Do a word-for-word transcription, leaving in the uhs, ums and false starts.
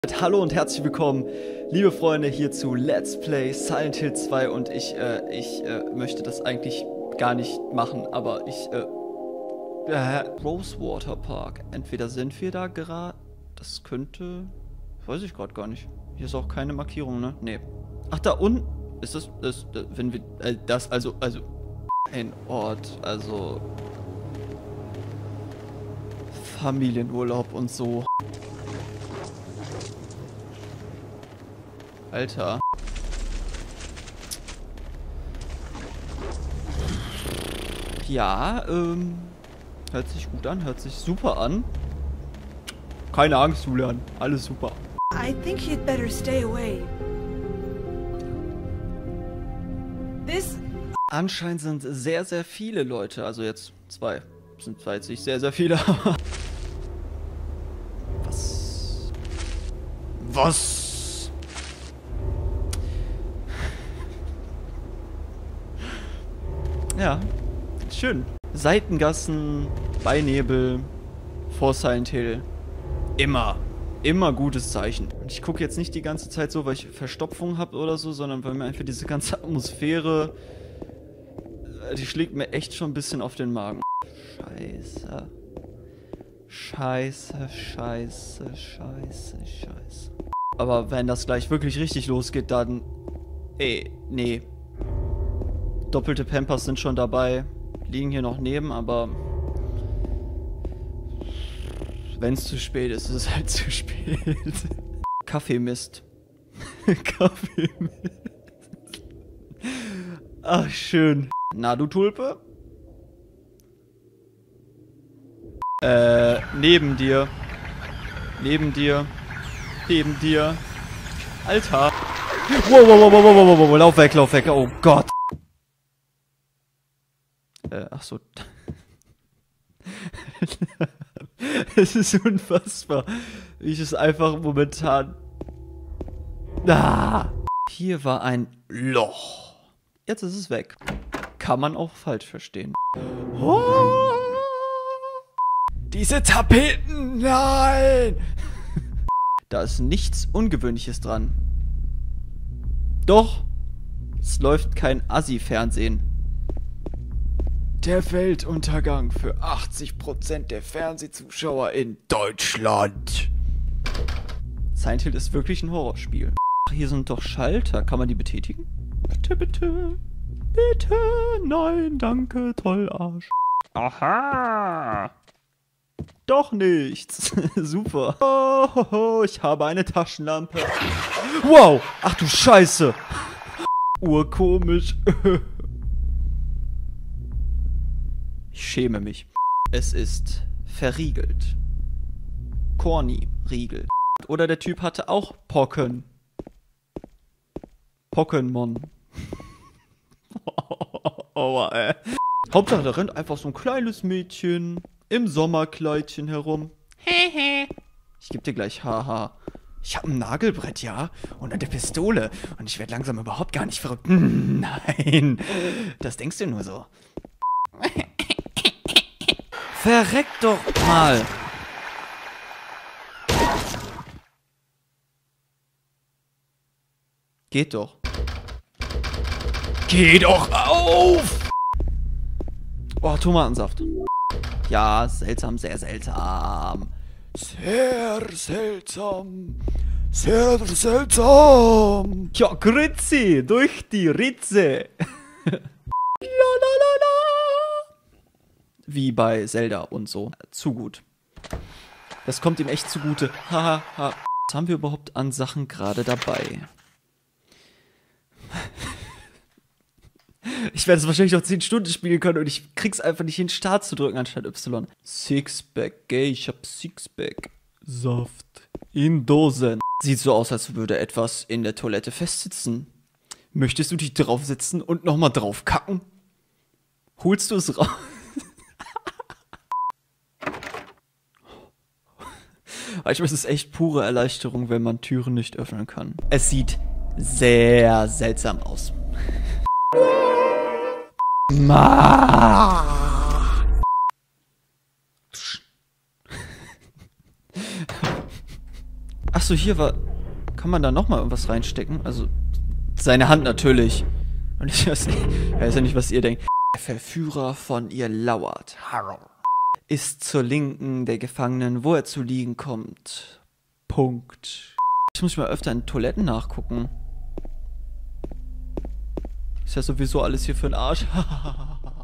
Hallo und herzlich willkommen, liebe Freunde, hier zu Let's Play Silent Hill zwei und ich, äh, ich, äh, möchte das eigentlich gar nicht machen, aber ich, äh, äh, Rosewater Park. Entweder sind wir da gerade, das könnte, weiß ich gerade gar nicht. Hier ist auch keine Markierung, ne? Nee. Ach, da unten ist das, das, das wenn wir, äh, das, also, also, ein Ort, also, Familienurlaub und so. Alter. Ja, ähm, hört sich gut an, hört sich super an. Keine Angst, Julian, alles super. I think you'd better stay away. This... Anscheinend sind sehr, sehr viele Leute, also jetzt zwei, sind zwar jetzt nicht sehr, sehr viele, aber... Was? Was? Ja, schön. Seitengassen, bei Nebel, vor Silent Hill. Immer, immer gutes Zeichen. Und ich gucke jetzt nicht die ganze Zeit so, weil ich Verstopfung habe oder so, sondern weil mir einfach diese ganze Atmosphäre, die schlägt mir echt schon ein bisschen auf den Magen. Scheiße. Scheiße, scheiße, scheiße, scheiße. Aber wenn das gleich wirklich richtig losgeht, dann... Ey, nee. Doppelte Pampers sind schon dabei. Liegen hier noch neben, aber... Wenn es zu spät ist, ist es halt zu spät. Kaffeemist. Kaffeemist. Ach, schön. Na, du Tulpe? Äh, neben dir. Neben dir. Neben dir. Alter. Wow, wow, wow, wow, wow, wow, wow, lauf weg, lauf weg. Oh Gott. Äh, ach so. Es ist unfassbar, wie ich es einfach momentan... Ah! Hier war ein Loch. Jetzt ist es weg. Kann man auch falsch verstehen. Oh! Diese Tapeten! Nein! Da ist nichts Ungewöhnliches dran. Doch, es läuft kein Assi-Fernsehen. Der Weltuntergang für achtzig Prozent der Fernsehzuschauer in Deutschland. Silent Hill ist wirklich ein Horrorspiel. Ach, hier sind doch Schalter. Kann man die betätigen? Bitte, bitte. Bitte. Nein, danke. Toll, Arsch. Aha. Doch nichts. Super. Oh, ho, ho, ich habe eine Taschenlampe. Wow. Ach du Scheiße. Urkomisch. Ich schäme mich. Es ist verriegelt. Corny Riegel. Oder der Typ hatte auch Pocken. Pokémon. Oh, ey. Hauptsache, da rennt einfach so ein kleines Mädchen im Sommerkleidchen herum. Hehe. Ich geb dir gleich Haha. Ich hab ein Nagelbrett, ja? Und eine Pistole. Und ich werde langsam überhaupt gar nicht verrückt. Nein. Das denkst du nur so. Verreck doch mal! Geht doch. Geh doch auf! Oh, Tomatensaft. Ja, seltsam, sehr seltsam. Sehr seltsam. Sehr seltsam. Ja, Grützi, durch die Ritze. Lalalala. Wie bei Zelda und so. Zu gut. Das kommt ihm echt zugute. Haha. Ha. Was haben wir überhaupt an Sachen gerade dabei? Ich werde es wahrscheinlich noch zehn Stunden spielen können und ich krieg's einfach nicht hin, Start zu drücken anstatt Y. Sixpack, gay, ich hab Sixpack. Saft. In Dosen. Sieht so aus, als würde etwas in der Toilette festsitzen. Möchtest du dich draufsetzen und nochmal drauf kacken? Holst du es raus? Ich weiß, es ist echt pure Erleichterung, wenn man Türen nicht öffnen kann. Es sieht sehr seltsam aus. Ma. Ach so, Achso, hier war... Kann man da nochmal irgendwas reinstecken? Also, seine Hand natürlich. Und ich weiß nicht, ich weiß ja nicht, was ihr denkt. Der Verführer von ihr lauert. Harrow. Ist zur Linken der Gefangenen, wo er zu liegen kommt. Punkt. Ich muss mal öfter in Toiletten nachgucken. Ist ja sowieso alles hier für den Arsch.